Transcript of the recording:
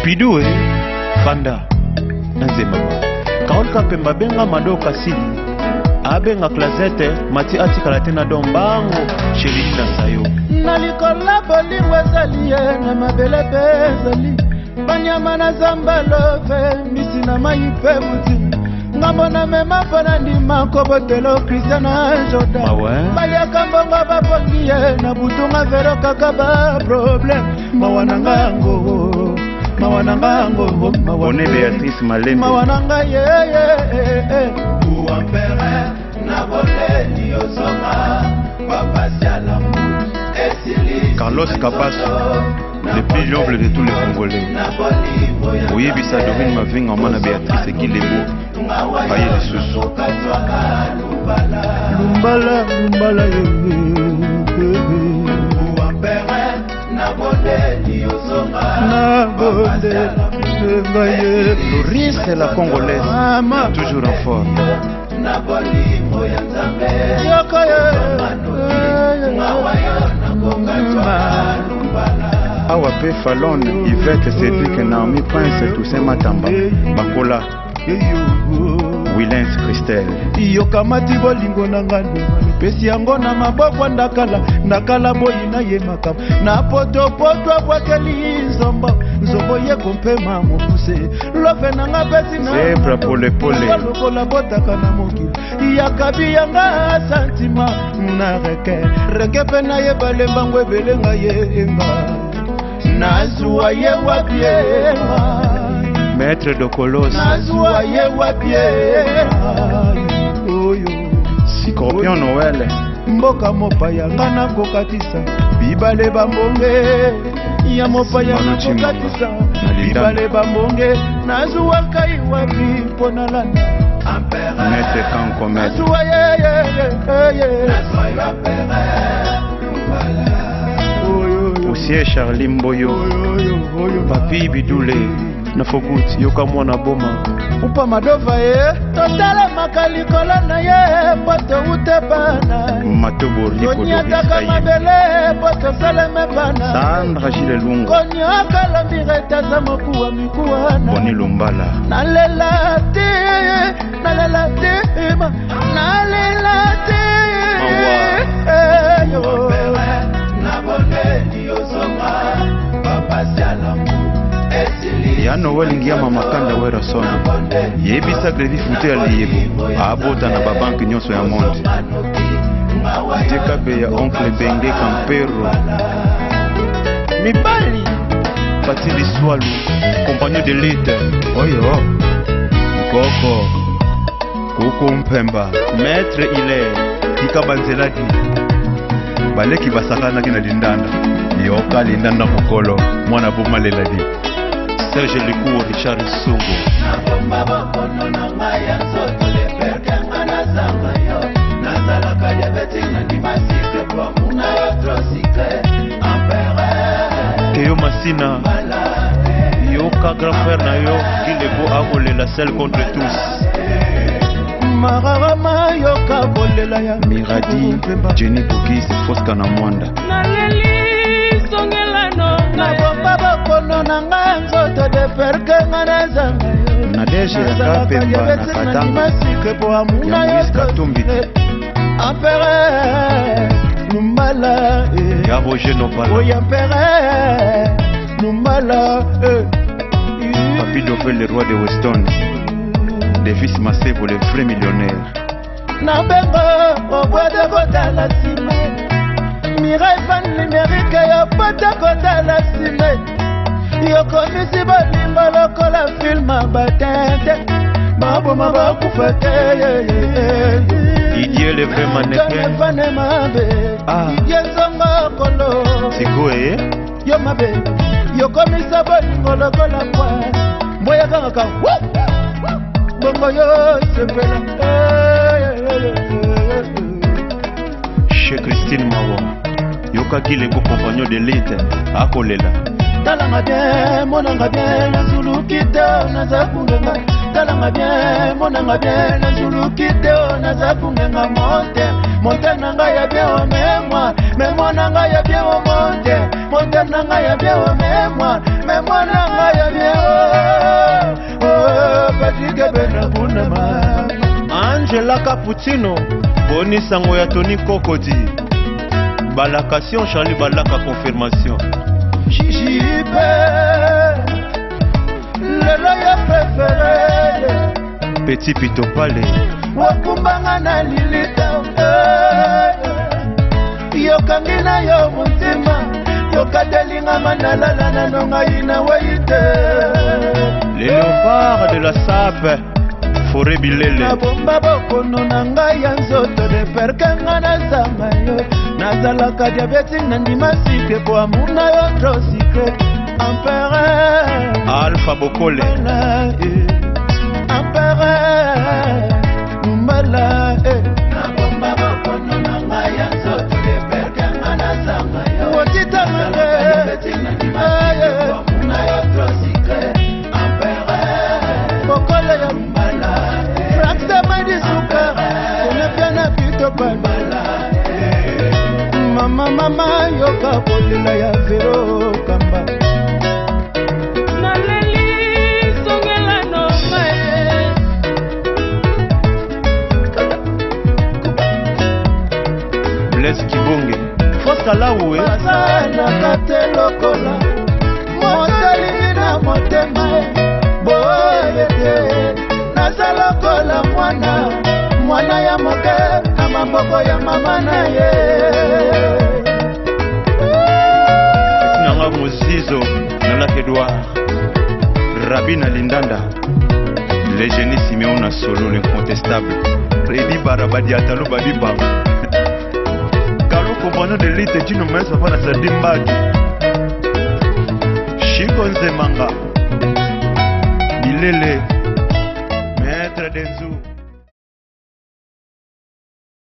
Bidou Fanda Nanzemama Carole Kapemba benga Mado Kasili abenga Clazette Mati Atikalatena Dombango Chérie Nasayo Nalikola bolingo ezali na mabele bezali banyama na zamba love misi na mai pe buti ngamona mema pona ndima kobotelo Christiana Jordan bayaka mbongo bapokiye na butunga vero kaka ba problem mawanangango Bonne Béatrice Malembe mawananga uampere na boleni osoma papasiala Carlos Capasso, le plus noble de tous les Congolais. Oui, Bissadorine Mavinga, Mana Béatrice Guillemot, Paye les sous. Lumbala, Loris c'est la Congolaise, toujours en forme. Awape Fallon, Yvette Cédric Naomi Prince Toussaint Matamba Bakola Willens Christelle Yokamati bolingo nangano pesi yango na maboko ndakala boyi na ye makam na poto bwakeli nzombo ye kompema mokuse love nanga pesi na zebra pole lokola botaka na mokili yakabi yanga santima na reke pe na ye balembango ebelenga ye enga nazwa ye wapienga Maître de Colos nazwa ye wapienga Scorpion Noël mboka mopaya ngana kokatisa bibale bambonge ya mopaya kokatisa bibale bambonge nazwa kai wapi ponalana Maître Kanko Maître nazwa ye Poussier Charlie Mboyo Papi Bidoule Nafokuti yoka mwana boma upa madova totala makalikola na ye poto utepana Matobo Konyataka mabele poto saleme pana Sandra Gilles Lungo Konyaka lambire tasa mokuwa mikuwana Boni Lumbala Nalela te Ya Noël ngia mama kanda wera sona Yebisa gredi fute aliyebo Abota na babanki nyonso ya monde Dekabe ya oncle Benge Campero Mibali Patili Swalu Compagnon de l'État Oyo Koko Koko Mpemba Maître Hilaire Tika Banzeladi Baleki basakana kina lindanda Yoka lindanda mokolo Mwana boma leladi Serge Lecour, Richard Songo Keyo Massina Yoka grand frère na yo Kilebo avole la selle contre tous Marama yoka bolela ya Miradi Jenny Bokis Foska na Mwanda na bomba bakono na nganzo de perke nganaza Nadege ya Kapemba na Katanga ya Moïse Katumbi Ampere Lumbala ya Roger Nopala Oya Ampere Lumbala Papi Dofel le roi de Weston Davis Masebo le vrai millionnaire na bengo obwede kota la sime Mireille Van numérique ya pata kota la sime Yokomisi bolingo lokola filma batente Maboma bakufa te Didier le vrai mannequin Fane mabe Didier zongo kolo Sikoe Yo mabe Yokomisa bolingo lokola kwa Mboya kanga Bongo yo sepela Chez Christine Mawa Yoka Kilengo compagnon de l'État Akolela Talanga bien, monanga bien, yazulu kita, nazakunga talanga bien monanga bien nazuluki te o naza kungenga monte nanga ya bien o memoi nanga ya bien o monte nanga ya bien o memoi nanga ya bien o Patrick Bena Bunama Angela Cappuccino Boni sango ya Tony Kokodi Balakation Charlie Balaka confirmation JP Lelo ya préféré Petit Pito Pale Wakumbanga na lilita Yokangi na yo mutima Yokadelinga manalala na nonga ina waite Les léopards de la Sape Forêt Bilele Nabomba bokono na ngai ya nzoto de perkenga na zama yo Nazalaka diabeti na ndima sike po amuna yo tro secret Empereur Alpha Bokole Empereur Numala Nabomba bokono na ngai ya nzoto de perkenga na zama yo Wotita mange diabeti na ndima sike po amuna yo tro secret Empereur Bokole ya Mama yoka bolila ya vero kamba Naleli songela no mae Blaise Kibonge Fosta lawe Masana kate lokola Motali na motema Boebete Nasa lokola mwana ya moke na maboko ya mama na ye Nanga Mozizo Nala Edouard Rabina Lindanda Le génie Simeon na solo l'incontestable Freddy Barabadi Atalo Badiba Kalo compagnon de l'élite Tino Mensa Fana Sadimbagi Chico Nzemanga Bilele Maître Denzu